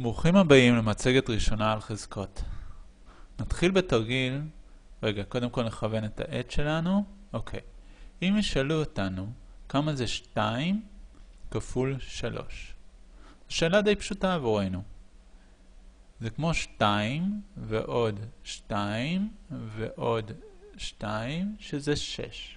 ברוכים הבאים למצגת ראשונה על חזקות. נתחיל בתרגיל. רגע, קודם כל נכוון את העט שלנו. אוקיי. אם ישאלו אותנו כמה זה 2 כפול 3. שאלה די פשוטה עבורנו. זה כמו 2 ועוד 2 ועוד 2 שזה 6.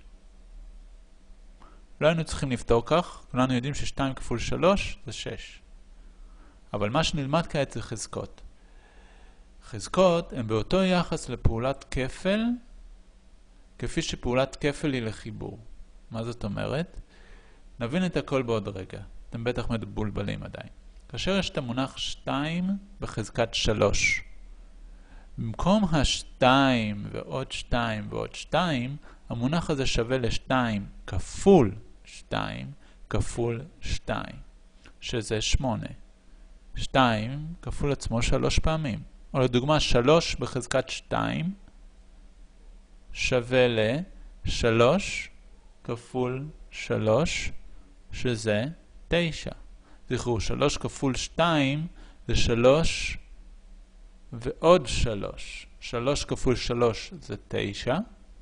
לא היינו צריכים לפתור כך, כולנו יודעים ש2 כפול 3 זה 6. אבל מה שנלמד כעת זה חזקות. חזקות הן באותו יחס לפעולת כפל, כפי שפעולת כפל היא לחיבור. מה זאת אומרת? נבין את הכל בעוד רגע. אתם בטח מבולבלים עדיין. כאשר יש את המונח 2 בחזקת 3, במקום ה-2 ועוד 2 ועוד 2, המונח הזה שווה ל-2 כפול 2 כפול 2, שזה 8. 2 כפול עצמו 3 פעמים. או לדוגמה, 3 בחזקת 2 שווה ל-3 כפול 3, שזה 9. זכרו, 3 כפול 2 זה 3 ועוד 3. 3 כפול 3 זה 9.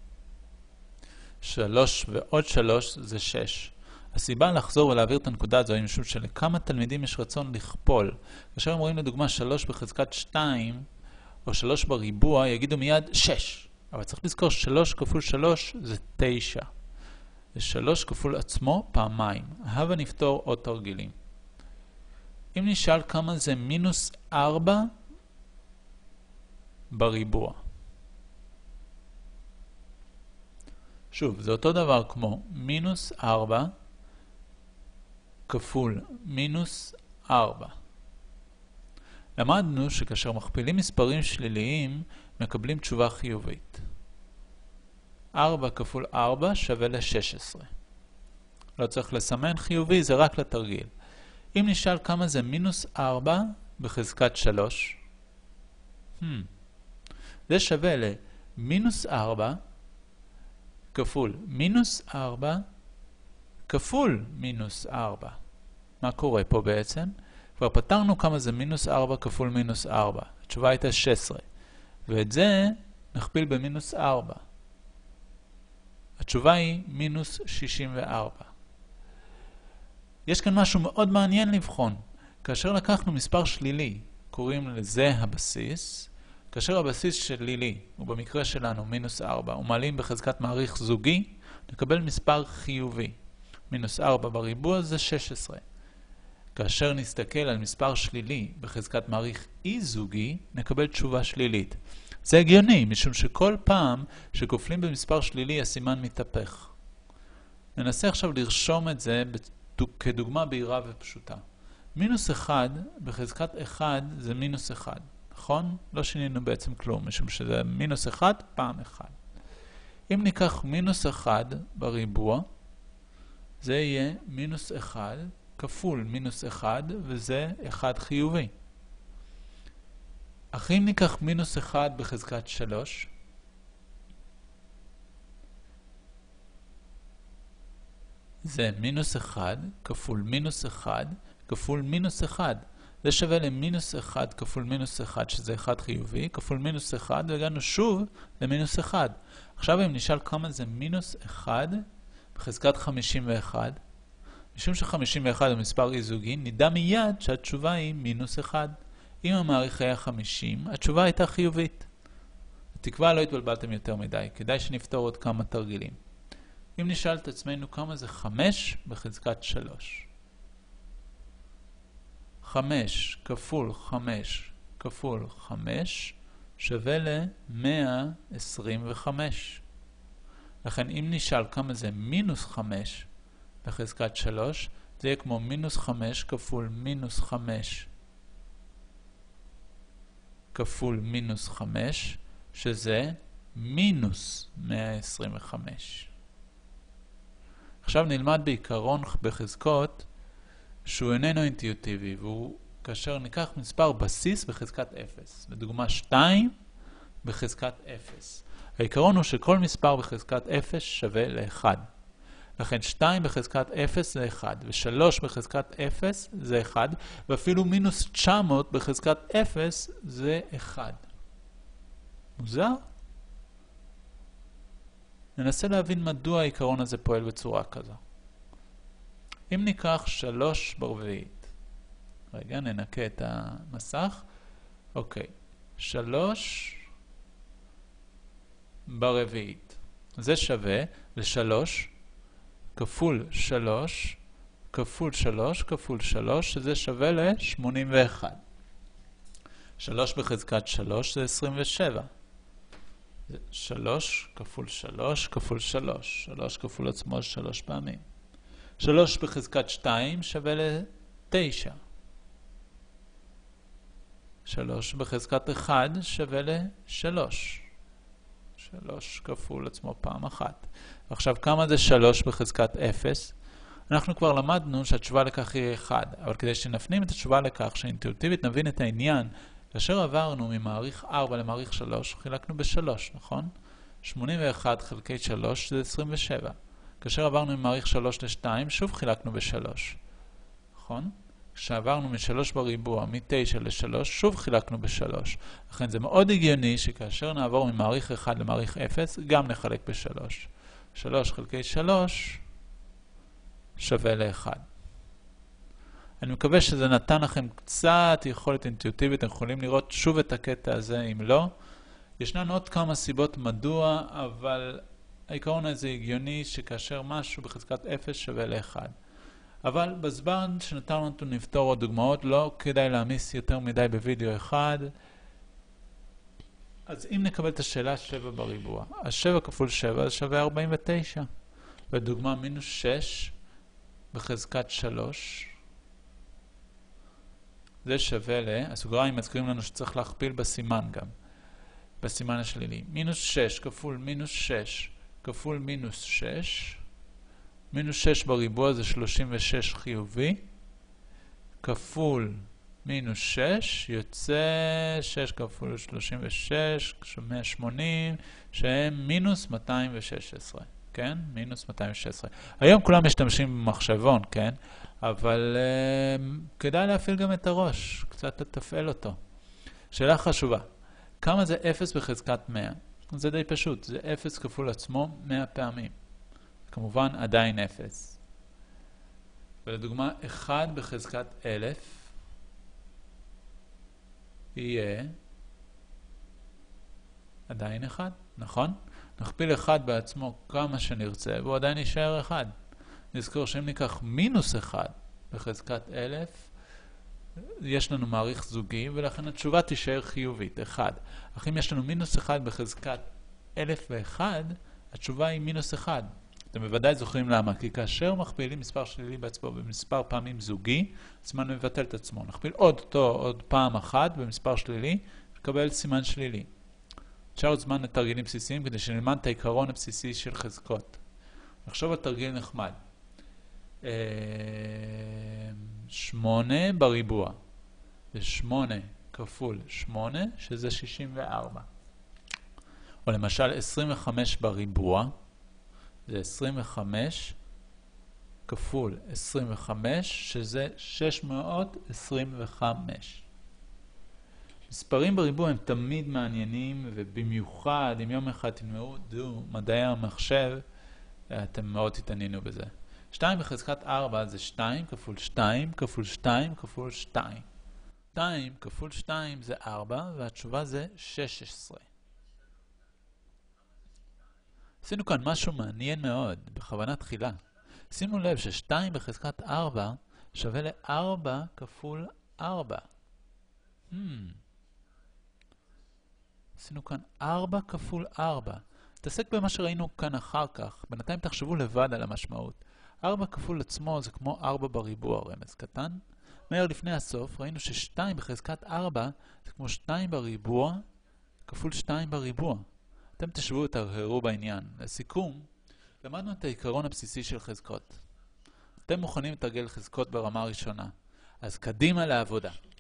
3 ועוד 3 זה 6. הסיבה לחזור ולהעביר את הנקודה הזו היא משום שלכמה תלמידים יש רצון לכפול. כאשר הם רואים לדוגמה 3 בחזקת 2 או 3 בריבוע, יגידו מיד 6. אבל צריך לזכור 3 כפול 3 זה 9. זה 3 כפול עצמו פעמיים. הבה נפתור עוד תרגילים. אם נשאל כמה זה מינוס 4 בריבוע. שוב, זה אותו דבר כמו מינוס 4 כפול מינוס 4. למדנו שכאשר מכפילים מספרים שליליים, מקבלים תשובה חיובית. 4 כפול 4 שווה ל-16. לא צריך לסמן חיובי, זה רק לתרגיל. אם נשאל כמה זה מינוס 4 בחזקת 3, זה שווה למינוס 4 כפול מינוס 4 כפול מינוס 4. מה קורה פה בעצם? כבר פתרנו כמה זה מינוס 4 כפול מינוס 4. התשובה הייתה 16. ואת זה נכפיל במינוס 4. התשובה היא מינוס 64. יש כאן משהו מאוד מעניין לבחון. כאשר לקחנו מספר שלילי, קוראים לזה הבסיס. כאשר הבסיס שלילי, ובמקרה שלנו מינוס 4, ומעלים בחזקת מעריך זוגי, נקבל מספר חיובי. מינוס 4 בריבוע זה 16. כאשר נסתכל על מספר שלילי בחזקת מעריך אי זוגי, נקבל תשובה שלילית. זה הגיוני, משום שכל פעם שכופלים במספר שלילי, הסימן מתהפך. ננסה עכשיו לרשום את זה כדוגמה בהירה ופשוטה. מינוס 1 בחזקת 1 זה מינוס 1. נכון? לא שינינו בעצם כלום, משום שזה מינוס 1 פעם 1. אם ניקח מינוס 1 בריבוע, זה יהיה מינוס 1 כפול מינוס 1, וזה 1 חיובי. אך אם ניקח מינוס 1 בחזקת 3, זה מינוס 1 כפול מינוס 1 כפול מינוס 1. זה שווה למינוס 1 כפול מינוס 1, שזה 1 חיובי, כפול מינוס 1, והגענו שוב למינוס 1. עכשיו אם נשאל כמה זה מינוס 1 בחזקת 51, משום ש51 הוא מספר אי זוגי, נדע מיד שהתשובה היא מינוס 1. אם המעריך היה 50, התשובה הייתה חיובית. בתקווה לא התבלבלתם יותר מדי, כדאי שנפתור עוד כמה תרגילים. אם נשאל את עצמנו כמה זה 5 בחזקת 3. 5 כפול 5 כפול 5 שווה ל-125. לכן אם נשאל כמה זה מינוס 5 בחזקת 3, זה יהיה כמו מינוס 5 כפול מינוס 5 כפול מינוס 5, שזה מינוס 125. עכשיו נלמד בעיקרון בחזקות שהוא איננו אינטואיטיבי, והוא כאשר ניקח מספר בסיס בחזקת 0. לדוגמה 2 בחזקת 0. העיקרון הוא שכל מספר בחזקת 0 שווה ל-1. לכן 2 בחזקת 0 זה 1, ו3 בחזקת 0 זה 1, ואפילו מינוס 900 בחזקת 0 זה 1. מוזר? ננסה להבין מדוע העיקרון הזה פועל בצורה כזו. אם ניקח 3 ברביעית, רגע, ננקה את המסך. אוקיי, 3 ברביעית. זה שווה ל3 כפול 3 כפול 3 כפול 3, שזה שווה ל-81. 3 בחזקת 3 זה 27. 3 כפול 3 כפול 3. 3 כפול עצמו 3 פעמים. 3 בחזקת 2 שווה ל-9. 3 בחזקת 1 שווה ל-3. 3 כפול עצמו פעם אחת. עכשיו, כמה זה 3 בחזקת 0? אנחנו כבר למדנו שהתשובה לכך היא 1, אבל כדי שנפנים את התשובה לכך, שאינטואיטיבית נבין את העניין, כאשר עברנו ממעריך 4 למעריך 3, חילקנו ב-3, נכון? 81 חלקי 3 זה 27. כאשר עברנו ממעריך 3 ל-2, שוב חילקנו ב-3, נכון? כשעברנו מ-3 בריבוע, מ-9 ל-3, שוב חילקנו ב-3. לכן זה מאוד הגיוני שכאשר נעבור ממעריך 1 למעריך 0, גם נחלק ב-3. 3 חלקי 3 שווה ל-1. אני מקווה שזה נתן לכם קצת יכולת אינטואיטיבית, אתם יכולים לראות שוב את הקטע הזה, אם לא. ישנן עוד כמה סיבות מדוע, אבל העיקרון הזה הגיוני שכאשר משהו בחזקת 0 שווה ל-1. אבל בזמן שנתנו לנו נפתור עוד דוגמאות, לא כדאי להעמיס יותר מדי בווידאו אחד. אז אם נקבל את השאלה 7 בריבוע, אז 7 כפול 7 זה שווה 49. בדוגמה מינוס 6 בחזקת 3, זה שווה הסוגריים מזכירים לנו שצריך להכפיל בסימן גם, בסימן השלילי. מינוס 6 כפול מינוס 6 כפול מינוס 6, מינוס 6 בריבוע זה 36 חיובי, כפול מינוס 6, יוצא 6 כפול 36, 180, שהם מינוס 216, כן? מינוס 216. היום כולם משתמשים במחשבון, כן? אבל כדאי להפעיל גם את הראש, קצת לתפעל אותו. שאלה חשובה, כמה זה 0 בחזקת 100? זה די פשוט, זה 0 כפול עצמו 100 פעמים. כמובן עדיין 0. ולדוגמה 1 בחזקת 1000 יהיה עדיין 1, נכון? נכפיל 1 בעצמו כמה שנרצה והוא עדיין יישאר 1. נזכור שאם ניקח מינוס 1 בחזקת 1000, יש לנו מעריך זוגי, ולכן התשובה תישאר חיובית, 1. אך אם יש לנו מינוס 1 בחזקת 1001, התשובה היא מינוס 1. אתם בוודאי זוכרים למה, כי כאשר מכפילים מספר שלילי בעצמו במספר פעמים זוגי, הסימן מבטל את עצמו. נכפיל עוד פעם אחת במספר שלילי, ונקבל סימן שלילי. אפשר עוד זמן לתרגילים בסיסיים כדי שנלמד את העיקרון הבסיסי של חזקות. נחשוב על תרגיל נחמד. 8 בריבוע. זה 8 כפול 8, שזה 64. או למשל 25 בריבוע. זה 25 כפול 25, שזה 625. מספרים בריבוע הם תמיד מעניינים, ובמיוחד אם יום אחד תלמדו מדעי המחשב, אתם מאוד תתעניינו בזה. 2 בחזקת 4 זה 2 כפול 2 כפול 2 כפול 2. 2 כפול 2 זה 4, והתשובה זה 16. עשינו כאן משהו מעניין מאוד, בכוונה תחילה. שימו לב ש2 בחזקת 4 שווה ל4 כפול 4. עשינו כאן 4 כפול 4. תעסק במה שראינו כאן אחר כך. בינתיים תחשבו לבד על המשמעות. 4 כפול עצמו זה כמו 4 בריבוע, רמז קטן. מהר לפני הסוף ראינו ש2 בחזקת 4 זה כמו 2 בריבוע כפול 2 בריבוע. אתם תשבו ותרהרו בעניין. לסיכום, למדנו את העיקרון הבסיסי של חזקות. אתם מוכנים לתרגל חזקות ברמה הראשונה. אז קדימה לעבודה.